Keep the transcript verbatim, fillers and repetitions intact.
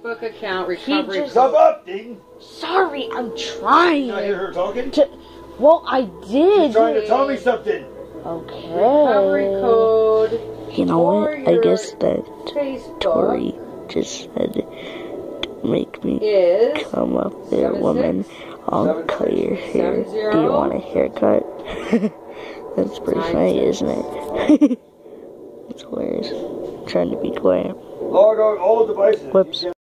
Facebook account recovery. Just, Stop updating! Sorry, I'm trying. Did I hear her talking? To, well, I did. She's trying to tell me something. Okay. Recovery code. You know what? I guess that Facebook Tory just said to make me is come up there, woman. I'll cut your hair. Do you want a haircut? That's pretty funny, isn't it? It's hilarious. I'm trying to be quiet. Log on all devices. Whoops.